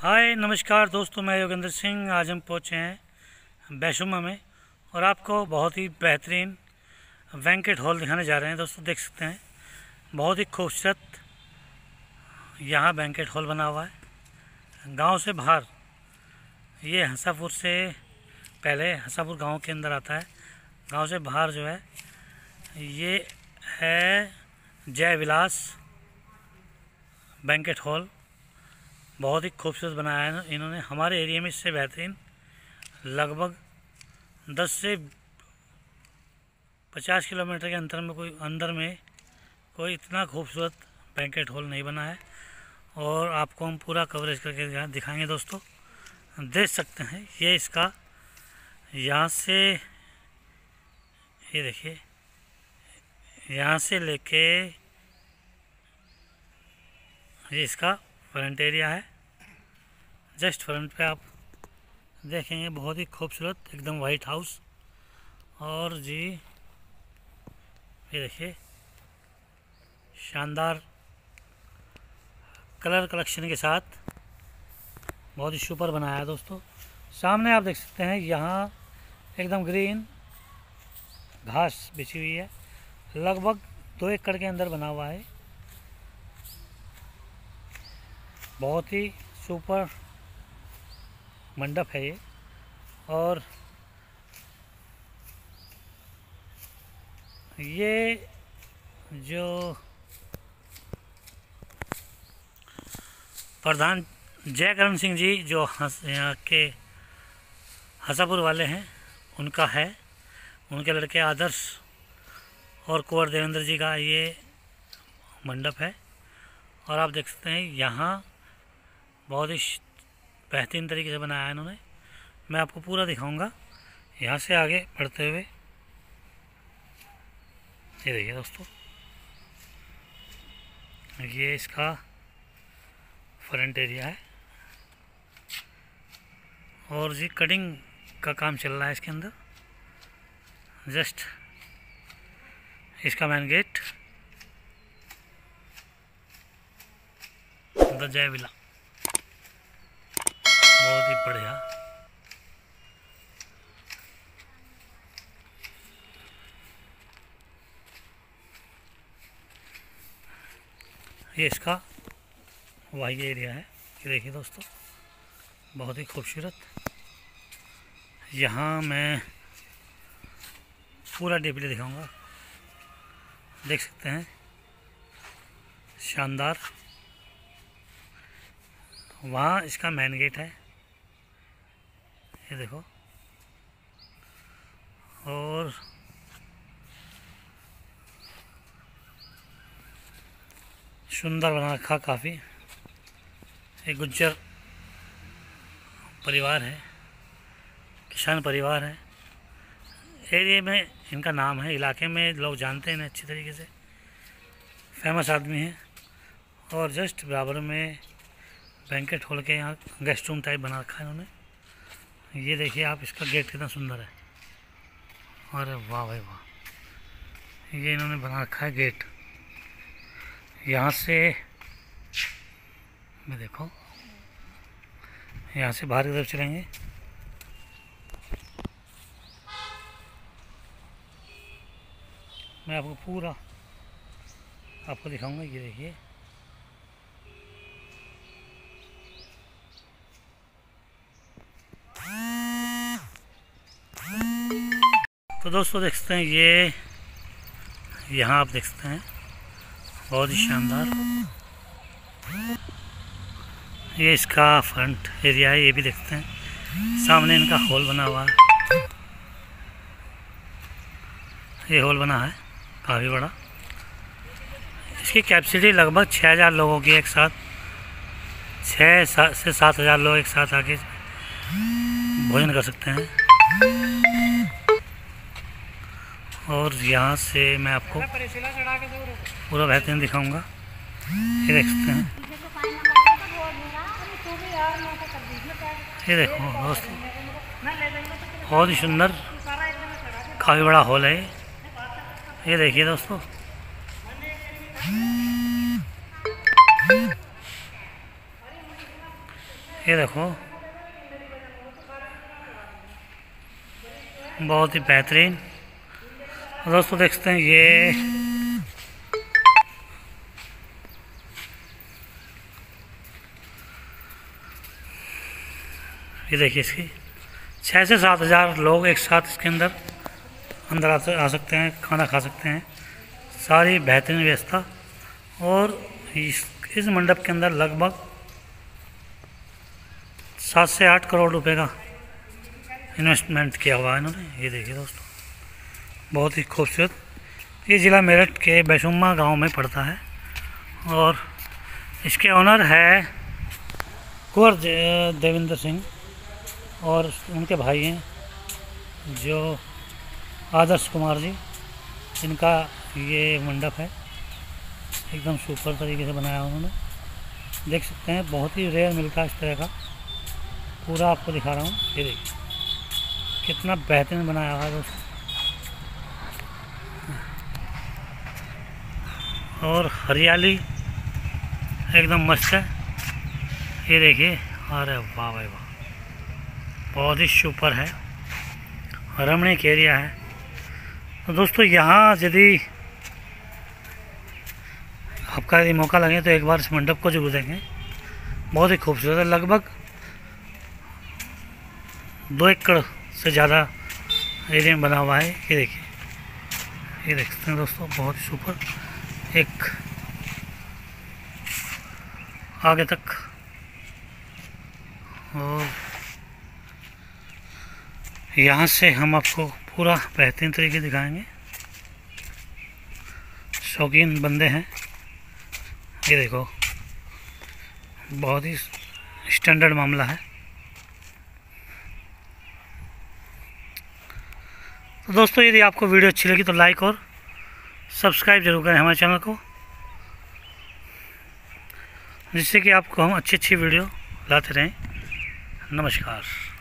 हाय नमस्कार दोस्तों, मैं योगेंद्र सिंह। आज हम पहुँचे हैं वैष्णो में और आपको बहुत ही बेहतरीन बैंकेट हॉल दिखाने जा रहे हैं। दोस्तों देख सकते हैं, बहुत ही खूबसूरत यहाँ बैंकेट हॉल बना हुआ है। गांव से बाहर, ये हंसापुर से पहले हंसापुर गांव के अंदर आता है। गांव से बाहर जो है ये है जय विलास बैंकेट हॉल। बहुत ही खूबसूरत बनाया है इन्होंने। हमारे एरिया में इससे बेहतरीन लगभग 10 से 50 किलोमीटर के अंदर में कोई इतना खूबसूरत बैंकेट हॉल नहीं बना है। और आपको हम पूरा कवरेज करके दिखाएंगे। दोस्तों देख सकते हैं, ये इसका यहाँ से, ये देखिए, यहाँ से लेके ये इसका फ्रंट एरिया है। जस्ट फ्रंट पे आप देखेंगे बहुत ही खूबसूरत एकदम वाइट हाउस। और जी ये देखिए, शानदार कलर कलेक्शन के साथ बहुत ही सुपर बनाया है। दोस्तों सामने आप देख सकते हैं, यहाँ एकदम ग्रीन घास बिछी हुई है। लगभग 2 एकड़ के अंदर बना हुआ है। बहुत ही सुपर मंडप है ये। और ये जो प्रधान जयकरण सिंह जी जो यहाँ के हंसापुर वाले हैं, उनका है। उनके लड़के आदर्श और कुंवर देवेंद्र जी का ये मंडप है। और आप देख सकते हैं, यहाँ बहुत ही बेहतरीन तरीके से बनाया है इन्होंने। मैं आपको पूरा दिखाऊंगा यहाँ से आगे बढ़ते हुए। ये देखिए दोस्तों, ये इसका फ्रंट एरिया है। और जी कटिंग का काम चल रहा है इसके अंदर। जस्ट इसका main gate the Jai villa, बहुत ही बढ़िया। ये इसका वाही एरिया है। ये देखिए दोस्तों, बहुत ही खूबसूरत। यहाँ मैं पूरा डिस्प्ले दिखाऊंगा। देख सकते हैं, शानदार। वहाँ इसका मेन गेट है, ये देखो। और सुंदर बना रखा काफ़ी। एक गुज्जर परिवार है, किसान परिवार है। एरिया में इनका नाम है, इलाके में लोग जानते हैं अच्छी तरीके से, फेमस आदमी है। और जस्ट बराबर में बैंकेट हॉल के यहाँ गेस्ट रूम टाइप बना रखा है इन्होंने। ये देखिए आप, इसका गेट कितना सुंदर है। अरे वाह भाई वाह, ये इन्होंने बना रखा है गेट। यहाँ से मैं देखो, यहाँ से बाहर की तरफ चलेंगे। मैं आपको पूरा आपको दिखाऊंगा। ये देखिए, तो दोस्तों देख सकते हैं, ये यहाँ आप देख सकते हैं, बहुत ही शानदार। ये इसका फ्रंट एरिया है, ये भी देखते हैं। सामने इनका हॉल बना हुआ है। ये हॉल बना है काफ़ी बड़ा। इसकी कैपेसिटी लगभग 6000 लोगों की एक साथ, 6 से 7000 लोग एक साथ आके भोजन कर सकते हैं। और यहाँ से मैं आपको पूरा बेहतरीन दिखाऊंगा। ये देख सकते हैं, ये देखो दोस्तों, बहुत ही सुंदर काफ़ी बड़ा हॉल है। ये देखिए दोस्तों, ये देखो, बहुत ही बेहतरीन। दोस्तों देख सकते हैं ये देखिए, इसकी 6 से 7 हज़ार लोग एक साथ इसके अंदर आ सकते हैं, खाना खा सकते हैं। सारी बेहतरीन व्यवस्था। और इस मंडप के अंदर लगभग 7 से 8 करोड़ रुपए का इन्वेस्टमेंट किया हुआ है इन्होंने। ये देखिए दोस्तों, बहुत ही खूबसूरत। ये ज़िला मेरठ के बैशुमा गांव में पड़ता है और इसके ओनर है कुंवर देवेंद्र सिंह और उनके भाई हैं जो आदर्श कुमार जी। इनका ये मंडप है, एकदम सुपर तरीके से बनाया उन्होंने। देख सकते हैं, बहुत ही रेयर मिलता है इस तरह का। पूरा आपको दिखा रहा हूँ, ये देखिए कितना बेहतरीन बनाया हुआ है दोस्तों। और हरियाली एकदम मस्त है, ये देखिए। अरे वाह भाई वाह, बहुत ही सुपर है, रमणीक एरिया है। तो दोस्तों यहाँ यदि आपका यदि मौका लगे तो एक बार इस मंडप को जरूर देखें। बहुत ही खूबसूरत है, लगभग 2 एकड़ से ज़्यादा एरिया में बना हुआ है। ये देखिए, ये देख सकते हैं दोस्तों, बहुत ही सुपर। एक आगे तक, और यहाँ से हम आपको पूरा बेहतरीन तरीके दिखाएंगे। शौकीन बंदे हैं, ये देखो, बहुत ही स्टैंडर्ड मामला है। तो दोस्तों यदि आपको वीडियो अच्छी लगी तो लाइक और सब्सक्राइब जरूर करें हमारे चैनल को, जिससे कि आपको हम अच्छी वीडियो लाते रहें। नमस्कार।